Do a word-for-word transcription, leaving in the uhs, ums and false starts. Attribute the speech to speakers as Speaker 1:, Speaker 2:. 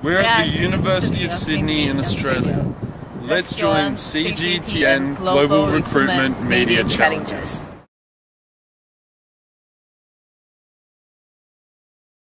Speaker 1: We're at the University of Sydney in Australia. Let's join C G T N Global Recruitment Media Challenges.